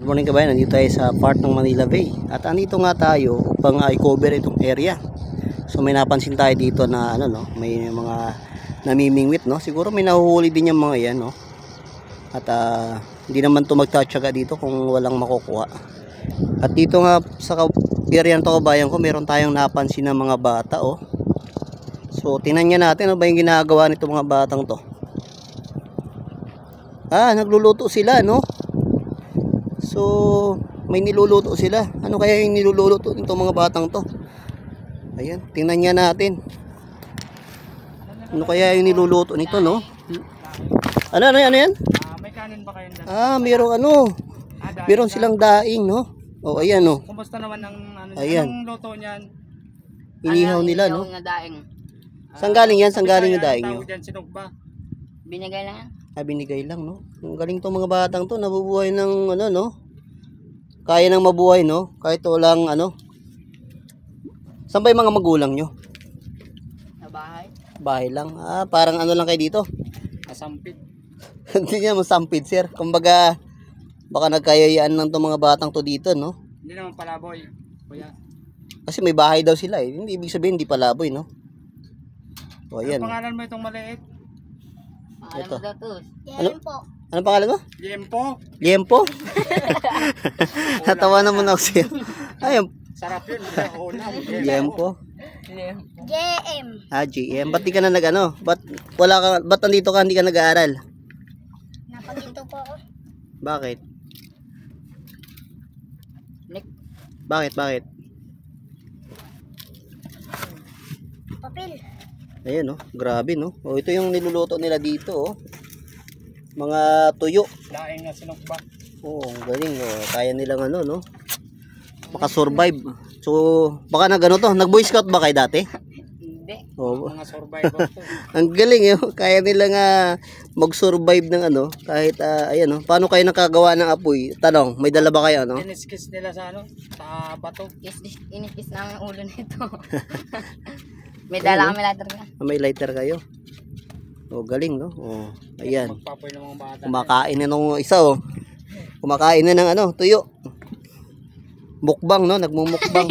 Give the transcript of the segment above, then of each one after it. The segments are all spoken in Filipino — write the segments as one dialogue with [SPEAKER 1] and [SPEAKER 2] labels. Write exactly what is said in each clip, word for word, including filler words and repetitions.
[SPEAKER 1] Good morning kabayan, nandito tayo sa part ng Manila Bay. At andito nga tayo upang uh, i-cover itong area. So may napansin tayo dito na ano no, may mga namimingwit no. Siguro may nahuhuli din yung mga yan no. At uh, hindi naman to magtatsaga dito kung walang makukuha. At dito nga sa area ng kabayan ko, meron tayong napansin ng mga bata oh. So tingnan niya natin ano ba yung ginagawa nito mga batang to. Ah, nagluluto sila no. So, may niluluto sila. Ano kaya yung niluluto nitong mga batang to? Ayan, tingnan niya natin. Ano kaya yung niluluto nito, no? Ano, ano, ano yan?
[SPEAKER 2] Uh, may kanin ba kayo dyan?
[SPEAKER 1] Ah, mayroong ano.
[SPEAKER 2] Ah,
[SPEAKER 1] mayroong silang daing, no? O, ayan, no?
[SPEAKER 2] Kumusta naman ang ano,
[SPEAKER 1] ayan.
[SPEAKER 2] Anong luto niyan?
[SPEAKER 1] Inihaw nila, no?
[SPEAKER 3] Yung daing.
[SPEAKER 1] Saan galing yan? Saan galing yung daing nyo?
[SPEAKER 2] Dyan, sinugba.
[SPEAKER 3] Binigay lang yan.
[SPEAKER 1] Ah, binigay lang, no? Ang galing tong mga batang to. Nabubuhay ng, ano, no? Kaya nang mabuhay, no? Kahit walang, ano? Saan ba yung mga magulang nyo?
[SPEAKER 3] Sa bahay.
[SPEAKER 1] Bahay lang. Ah, parang ano lang kayo dito?
[SPEAKER 2] Kasampit.
[SPEAKER 1] Hindi niya masampid, sir. Kumbaga, baka nagkayayaan lang itong mga batang to dito, no?
[SPEAKER 2] Hindi naman palaboy, kuya.
[SPEAKER 1] Kasi may bahay daw sila, eh. Hindi ibig sabihin, hindi palaboy, no? O, ayan.
[SPEAKER 2] Ano pangalan mo itong maliit?
[SPEAKER 3] Alam
[SPEAKER 1] Ito.
[SPEAKER 3] mo daw to.
[SPEAKER 1] Ano? Anong pangalan mo?
[SPEAKER 2] Liempo.
[SPEAKER 1] Liempo? Natawa naman ako siya. Ayun.
[SPEAKER 2] Sarap yun. Ulam.
[SPEAKER 1] Liempo.
[SPEAKER 3] J M.
[SPEAKER 1] Ah, G M. Ba't di ka na nag-ano? Ba't wala ka, ba't nandito ka, hindi ka nag-aaral?
[SPEAKER 3] Napagito po ako.
[SPEAKER 1] Bakit?
[SPEAKER 3] Nick.
[SPEAKER 1] Bakit, bakit?
[SPEAKER 3] Papel.
[SPEAKER 1] Ayan, no? Grabe, no? O, ito yung niluluto nila dito, oh. Mga tuyo.
[SPEAKER 2] Daing na sinugba.
[SPEAKER 1] Oo, ang galing. Oh. Kaya nilang ano, no? Makasurvive. So, baka nag ano to? Nag-boy scout ba kayo dati?
[SPEAKER 3] Hindi.
[SPEAKER 1] Oo.
[SPEAKER 2] Mga survivor to.
[SPEAKER 1] Ang galing, eh. Kaya nilang uh, mag-survive ng ano. Kahit, uh, ayan, no? Paano kayo nakagawa ng apoy? Tanong, may dala ba kayo, no?
[SPEAKER 2] Iniskis nila sa ano? Sa bato.
[SPEAKER 3] Inikis namin ang ulo nito. May dala kami lighter ka.
[SPEAKER 1] May lighter kayo. Oh, galing, no? Oh, ayan.
[SPEAKER 2] Magpapoy ng mga bata.
[SPEAKER 1] Kumakain na nung isa, oh. Kumakain na ng ano, tuyo. Mukbang, no? Nagmumukbang.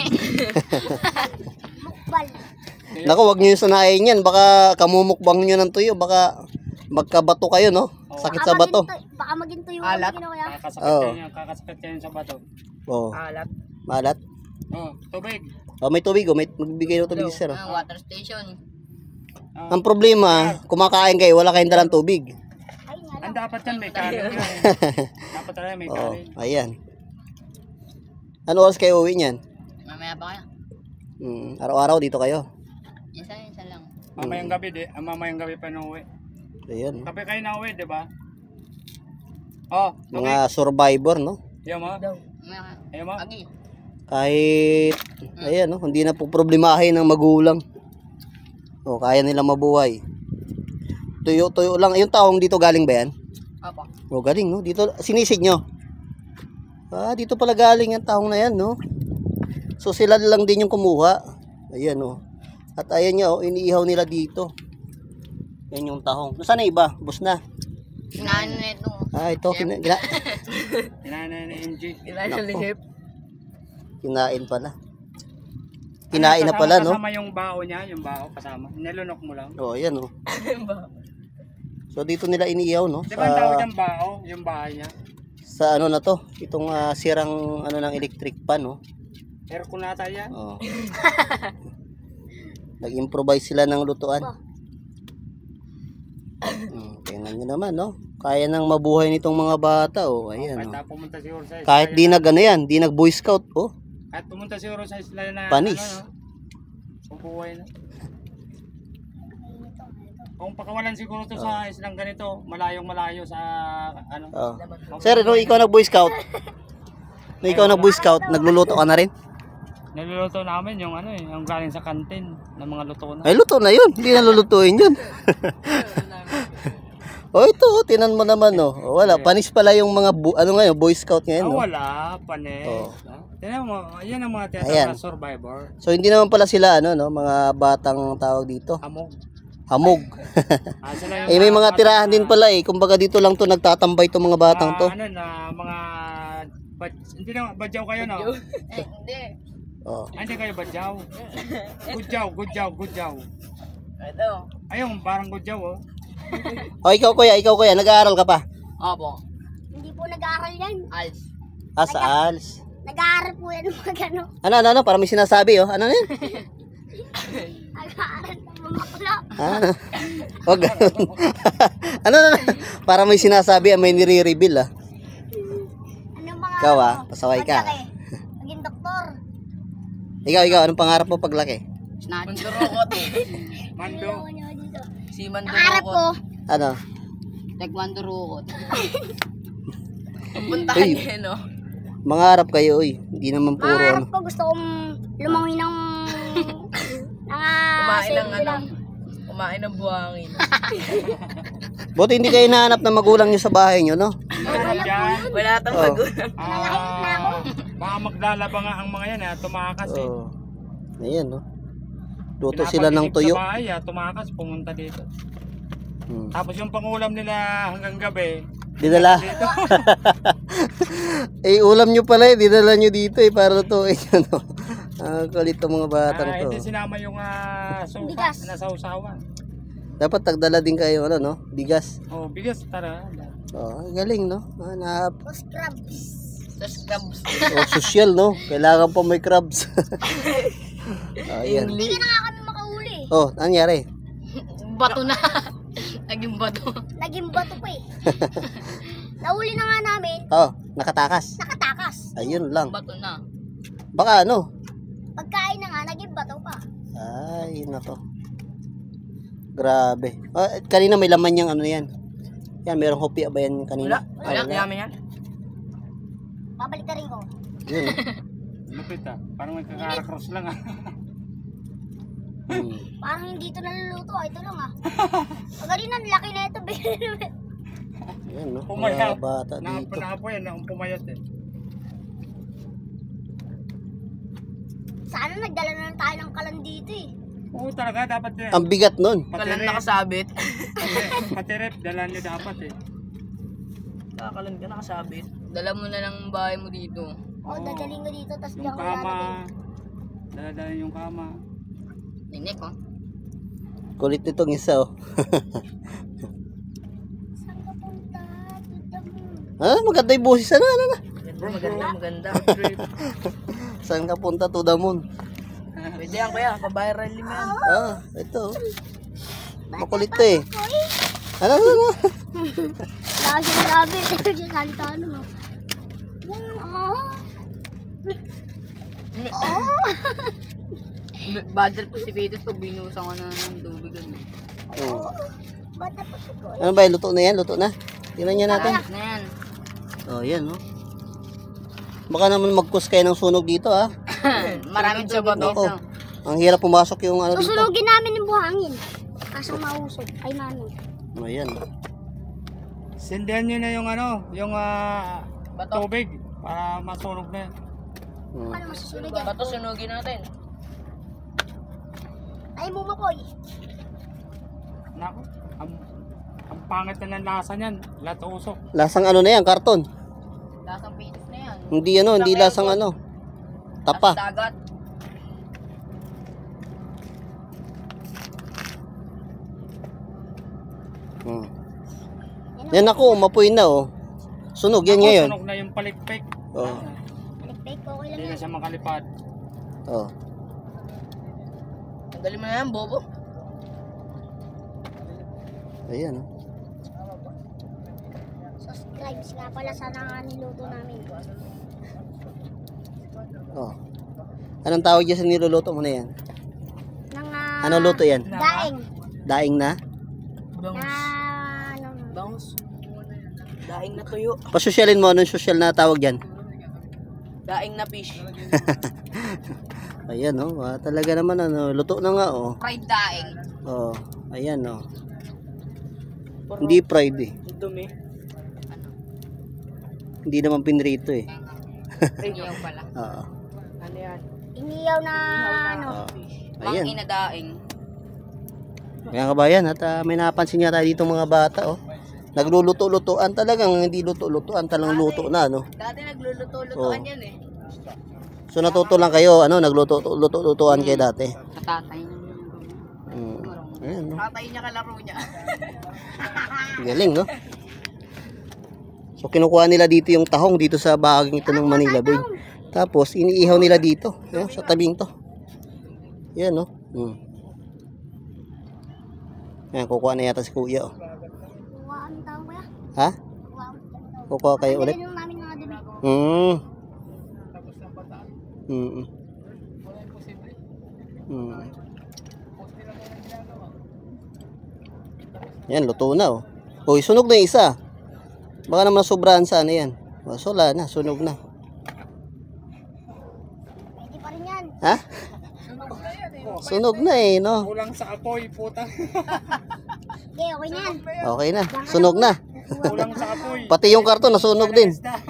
[SPEAKER 3] Mukbal.
[SPEAKER 1] Naku, wag niyo sanayin yan. Baka kamumukbang niyo ng tuyo. Baka magkabato kayo, no? Sakit sa bato.
[SPEAKER 3] Baka maging tuyo
[SPEAKER 2] Alat.
[SPEAKER 3] ang ginawa.
[SPEAKER 2] Kakasakit
[SPEAKER 1] Oo.
[SPEAKER 2] kayo, kakasakit kayo sa bato.
[SPEAKER 1] Oh,
[SPEAKER 2] Alat.
[SPEAKER 1] malat.
[SPEAKER 2] Oh, tubig.
[SPEAKER 1] Oh, may tubig, oh. May magbibigay ng tubig, sir. Oh.
[SPEAKER 3] Ah, water station.
[SPEAKER 2] Ah,
[SPEAKER 1] Ang problema, kumakain kayo, wala kayong dalang tubig.
[SPEAKER 3] Ay, nga
[SPEAKER 2] ang dapat yan, may kanin. yan. Dapat talaga may
[SPEAKER 1] Oh,
[SPEAKER 2] kanin.
[SPEAKER 1] ayan. Ano oras kayo uwi niyan?
[SPEAKER 3] Mamaya pa kaya.
[SPEAKER 1] Hmm, araw-araw dito kayo.
[SPEAKER 3] Isa, isa lang.
[SPEAKER 2] Mamayang gabi, di. Ah, mamayang gabi pa nung uwi.
[SPEAKER 1] Ayan.
[SPEAKER 2] Kape kayo na uwi, di ba? Oh, tubig.
[SPEAKER 1] Mga survivor, no?
[SPEAKER 2] Ayaw mo?
[SPEAKER 3] Mamaya.
[SPEAKER 2] Ayaw mo?
[SPEAKER 3] Agi.
[SPEAKER 1] Kahit, ayan, no? Hindi na po problemahin ng magulang. O, kaya nilang mabuhay. Tuyo-tuyo lang. Yung taong dito galing ba yan?
[SPEAKER 3] Opo.
[SPEAKER 1] O, galing, no? Dito, sinisid nyo. Ah, dito pala galing yung taong na yan, no? So, sila lang din yung kumuha. Ayan, no? At ayan nyo, oh, iniihaw nila dito. Yan yung tahong. Nasaan na iba? Bus na.
[SPEAKER 3] Kinain na ito.
[SPEAKER 1] Ah, ito. Kina, kina,
[SPEAKER 2] Inanay na M G.
[SPEAKER 3] Kinain
[SPEAKER 1] Nako.
[SPEAKER 3] na lihip.
[SPEAKER 1] kinain pala. Kinain na pala, no?
[SPEAKER 2] Kasama yung bao niya, yung bao kasama. Nilunok mo lang.
[SPEAKER 1] O, ayan, no? So, dito nila iniihaw, no?
[SPEAKER 2] Di ba ang tawag
[SPEAKER 1] Sa,
[SPEAKER 2] niyang bao, yung bahay niya?
[SPEAKER 1] sa ano na to? Itong ah, sirang ano ng electric pan, no?
[SPEAKER 2] Aircon nata yan.
[SPEAKER 1] Oh. Nag-improvise sila ng lutuan. Hmm, tingnan nyo naman, no? Kaya nang mabuhay nitong mga bata, oh. Ayan,
[SPEAKER 2] Kahit
[SPEAKER 1] oh.
[SPEAKER 2] na pumunta siguro sa
[SPEAKER 1] Kahit di nag ano yan, di nag Boy Scout, oh.
[SPEAKER 2] Kahit pumunta siguro sa isla na
[SPEAKER 1] Panis.
[SPEAKER 2] ano, no? Bubuhay na. Kung pakawalan siguro to sa islang ganito, malayong malayo sa ano.
[SPEAKER 1] Oh. Sir, no, ikaw nag Boy Scout? No, ikaw nag Boy Scout, nagluluto ka na rin?
[SPEAKER 2] Niluluto namin yung ano eh, yung galing sa kantin ng mga luto na.
[SPEAKER 1] Ay, luto na yun. Hindi na lulutuin yun. Oh, ito, oh, tinan mo naman, oh. Oh, wala, panis pala yung mga, bu- ano ngayon, Boy Scout ngayon,
[SPEAKER 2] Ah,
[SPEAKER 1] no?
[SPEAKER 2] wala, panis.
[SPEAKER 1] Oo.
[SPEAKER 2] Ah, tingnan mo, yan ang mga
[SPEAKER 1] Ayan.
[SPEAKER 2] tinatawag na survivor.
[SPEAKER 1] So, hindi naman pala sila, ano, no? Mga batang tawag dito.
[SPEAKER 2] Amog.
[SPEAKER 1] Hamog.
[SPEAKER 2] Ah, sila yung
[SPEAKER 1] Eh, may mga
[SPEAKER 2] bata
[SPEAKER 1] tirahan
[SPEAKER 2] na-
[SPEAKER 1] din pala, eh. Kumbaga dito lang to nagtatambay to mga batang to.
[SPEAKER 2] Mga, ano na, mga Bad, hindi na, badyaw kayo, no?
[SPEAKER 3] Eh, hindi.
[SPEAKER 1] Oh.
[SPEAKER 2] Ay, hindi kayo badyaw. Gudyaw, gudyaw, gudyaw.
[SPEAKER 3] Ito.
[SPEAKER 2] Ayun, parang gudyaw, oh.
[SPEAKER 1] Oh, ikaw kuya, ikaw kuya, nag-aaral ka pa?
[SPEAKER 3] Opo.
[SPEAKER 4] Hindi po nag-aaral yan.
[SPEAKER 3] Als.
[SPEAKER 1] Ah, sa A L S.
[SPEAKER 4] Nag-aaral po yan ng mga ano.
[SPEAKER 1] Ano, ano, ano, para may sinasabi, oh. Ano na yun?
[SPEAKER 4] Nag-aaral ng mga kula.
[SPEAKER 1] Ano? Oh, ganun. Ano na, para may sinasabi, may nire-reveal, ah.
[SPEAKER 4] Ano mga
[SPEAKER 1] Ikaw, ah,
[SPEAKER 4] ano,
[SPEAKER 1] pasaway ka.
[SPEAKER 4] paglaki. Maging doktor.
[SPEAKER 1] Ikaw, ikaw, anong pangarap mo paglaki?
[SPEAKER 3] Mandurukot.
[SPEAKER 2] Mando.
[SPEAKER 4] Ano nyo dito?
[SPEAKER 3] Si
[SPEAKER 4] Nakaharap ko.
[SPEAKER 3] Mandurukot.
[SPEAKER 1] Ano?
[SPEAKER 3] Nagmandurukot. Puntahan
[SPEAKER 1] Uy.
[SPEAKER 3] niya, no?
[SPEAKER 1] Mangarap kayo, uy. Hindi naman puro,
[SPEAKER 4] Pangarap
[SPEAKER 1] ano.
[SPEAKER 4] ko gusto kong lumangoy ng mga
[SPEAKER 3] Kumain ng
[SPEAKER 4] selfie
[SPEAKER 3] ano?
[SPEAKER 4] lang.
[SPEAKER 3] Kumain ng buhangin.
[SPEAKER 1] Buti hindi kayo nahanap ng magulang nyo sa bahay nyo, no?
[SPEAKER 2] Masarap yan.
[SPEAKER 3] Wala tang
[SPEAKER 1] Oh.
[SPEAKER 3] magulang.
[SPEAKER 2] Ah, baka maglalaba nga ang mga yan, ha? Tumakas, eh.
[SPEAKER 1] Oh. Ayan, no? Luto sila ng
[SPEAKER 2] Pinapagilig
[SPEAKER 1] tuyo.
[SPEAKER 2] Sa bahay, ha? Tumakas, pumunta dito.
[SPEAKER 1] Hmm.
[SPEAKER 2] Tapos yung pangulam nila hanggang gabi,
[SPEAKER 1] Dinala. Eh, ulam nyo pala eh. Dinala nyo dito eh. Para lutuin nyo, no? Ah, kulit ang mga batang
[SPEAKER 2] ah,
[SPEAKER 1] to.
[SPEAKER 2] hindi sinama yung uh, suka
[SPEAKER 4] Bigas.
[SPEAKER 2] na sausawan.
[SPEAKER 1] Dapat tagdala din kayo, ano, no? Bigas.
[SPEAKER 2] Oh, bigas, tara.
[SPEAKER 1] Oh, galing, no? Ah, na,
[SPEAKER 4] Tapos crabs.
[SPEAKER 3] Tapos crabs.
[SPEAKER 1] oh, social, no? Kailangan pa may crabs. Oh, ayan.
[SPEAKER 4] Hindi ka na nga kami makahuli.
[SPEAKER 1] Oh, nangyari?
[SPEAKER 3] Bato na. Naging bato.
[SPEAKER 4] Naging bato pa eh. Nahuli na nga namin.
[SPEAKER 1] Oh, nakatakas.
[SPEAKER 4] Nakatakas.
[SPEAKER 1] Ayun lang.
[SPEAKER 3] Bato na.
[SPEAKER 1] Baka ano?
[SPEAKER 4] Pagkain na nga, naging bato pa.
[SPEAKER 1] Ay, nako. Grabe. Oh, kanina may laman yung ano yan. Yan, merong hopya ba yan kanina?
[SPEAKER 3] Wala.
[SPEAKER 1] Ah,
[SPEAKER 3] Wala. Yaman yan.
[SPEAKER 4] Babalik na rin ko.
[SPEAKER 1] Yun, no?
[SPEAKER 2] Lupit, ah. Parang may kakara-cross lang, ah.
[SPEAKER 1] Hmm.
[SPEAKER 4] Parang hindi ito naluluto. ah. Ito lang ah. Magaling na, laki na ito.
[SPEAKER 1] Yan, no?
[SPEAKER 2] Pumayat.
[SPEAKER 1] Mga bata
[SPEAKER 2] Na,
[SPEAKER 1] dito.
[SPEAKER 2] Naapo yan, na pumayat, eh.
[SPEAKER 4] Sana nagdala na lang tayo ng kalan dito eh.
[SPEAKER 2] Oo, talaga, dapat yan.
[SPEAKER 1] Ang bigat nun.
[SPEAKER 2] Pati
[SPEAKER 3] Kalan
[SPEAKER 2] rep,
[SPEAKER 3] nakasabit.
[SPEAKER 2] pati rep, dalan nyo dapat, eh.
[SPEAKER 3] Kakalan ka nakasabit. Dala mo na lang bahay mo dito.
[SPEAKER 4] O, dadaling ko dito, tapos diyan
[SPEAKER 2] Yung
[SPEAKER 4] ko lalagay.
[SPEAKER 2] kama, daladala yung kama.
[SPEAKER 3] Ninik, oh.
[SPEAKER 1] Kulit nitong isa, oh.
[SPEAKER 4] Saan ka punta? Tita mo.
[SPEAKER 1] Ah, maganda yung boses. Ano, ano, ano?
[SPEAKER 3] Maganda, maganda, maganda.
[SPEAKER 1] Saan ka punta to the moon?
[SPEAKER 3] Pwede yan, kuya. Pa-viral lima yan.
[SPEAKER 1] Ah, ito. Makulit to eh. Ano, ano, ano?
[SPEAKER 4] Lagi siya grabe. Ito siya salita ano no. Oh. Oh.
[SPEAKER 3] Badal po si Peter pag binusan ko na ng tubig. Ano.
[SPEAKER 1] Oh.
[SPEAKER 4] Bata pa si Koy.
[SPEAKER 1] Ano ba, luto na yan? Luto na? Tingnan niya natin.
[SPEAKER 3] Na yan.
[SPEAKER 1] Oh, yan, no? Baka naman magkus kayo ng sunog dito, ah.
[SPEAKER 3] Maraming sa bato.
[SPEAKER 1] Ako. Ang hirap pumasok yung ano dito.
[SPEAKER 4] Susunugin namin yung buhangin. Kaso mausog. Ay mano.
[SPEAKER 1] Ayan.
[SPEAKER 2] Sindihan nyo na yung ano, yung ah,
[SPEAKER 3] Bato.
[SPEAKER 2] tubig para masunog na yan.
[SPEAKER 1] Hmm.
[SPEAKER 4] Ano masusunog yan?
[SPEAKER 3] Bato sunugin natin.
[SPEAKER 4] Ay mo Koy.
[SPEAKER 2] Nako, ang, ang pangit na ng lasa niyan, lahat usok.
[SPEAKER 1] Lasang ano na yan, karton.
[SPEAKER 3] Lasang Peter na yan.
[SPEAKER 1] Hindi ano, hindi lasang ano. Tapa.
[SPEAKER 3] Lasang dagat.
[SPEAKER 1] Hmm. Yan ako, umapoy na, oh. Sunog yan
[SPEAKER 2] Ako,
[SPEAKER 1] ngayon.
[SPEAKER 2] Sunog na yung palikpik.
[SPEAKER 1] Oh.
[SPEAKER 4] Fake okay lang
[SPEAKER 2] Hindi
[SPEAKER 4] yan.
[SPEAKER 2] na siya makalipad.
[SPEAKER 1] Oh.
[SPEAKER 3] Tanggalin mo na yan, bobo.
[SPEAKER 1] Ayan, oh.
[SPEAKER 4] Subscribe nga pala sa nga niluto namin.
[SPEAKER 1] Oh. Anong tawag dyan sa niluluto mo na yan?
[SPEAKER 4] Nang ah,
[SPEAKER 1] Ano luto yan?
[SPEAKER 4] daing.
[SPEAKER 1] Daing na?
[SPEAKER 4] Na
[SPEAKER 3] Bangus.
[SPEAKER 4] ano.
[SPEAKER 3] Bangus. Daing na tuyo.
[SPEAKER 1] Pasosyalin mo, anong social na tawag dyan?
[SPEAKER 3] Daing na fish.
[SPEAKER 1] Ayan, oh. Ah, talaga naman, ano. Luto na nga, oh.
[SPEAKER 3] Fried daing.
[SPEAKER 1] Oh. Ayan, oh. Hindi fried, eh.
[SPEAKER 3] Dumi.
[SPEAKER 1] Hindi naman pinrito, eh.
[SPEAKER 3] Iniyaw pala.
[SPEAKER 1] Oo.
[SPEAKER 3] Ano yan?
[SPEAKER 4] Iniyaw na ano.
[SPEAKER 1] Oh.
[SPEAKER 3] Mang
[SPEAKER 1] Ayan.
[SPEAKER 3] inadaing.
[SPEAKER 1] Mga kabayan, at ah, may napansin yata dito mga bata, oh. Nagluluto-lutuan talagang hindi luto-lutuan, talagang luto na, no?
[SPEAKER 3] Dati nagluluto-lutoan
[SPEAKER 1] Oo.
[SPEAKER 3] yan eh.
[SPEAKER 1] So natuto lang kayo, ano, nagluto-lutuan kayo dati.
[SPEAKER 3] Katatay niya.
[SPEAKER 1] Mm. Ayan, no?
[SPEAKER 3] Tatay niya kalaro niya.
[SPEAKER 1] Galing, no? So kinukuha nila dito yung tahong dito sa bahaging ito ng Manila Bay. Tapos iniihaw nila dito, ayan, sa tabing to. Yan, no? Hmm. Ayan, kukuha na yata si Kuya, oh.
[SPEAKER 4] Kuha kami tao kuya.
[SPEAKER 1] Ha?
[SPEAKER 4] Kuha kami tao.
[SPEAKER 1] Kukuha kayo ulit?
[SPEAKER 4] Ganun namin mga dibi.
[SPEAKER 1] Hmm. Hmm. Hmm. Yan, luto na, oh. Uy, sunog na yung isa. Baka naman sobrahan sa ano yan. O, so, wala na, sunog na.
[SPEAKER 4] Pwede pa rin yan.
[SPEAKER 1] Ha? Sunog na eh, no?
[SPEAKER 2] Kulang sa apoy, puta.
[SPEAKER 4] Okay, okay na yan.
[SPEAKER 1] Okay na, sunog na.
[SPEAKER 2] Kulang sa apoy.
[SPEAKER 1] Pati yung karton nasunog din.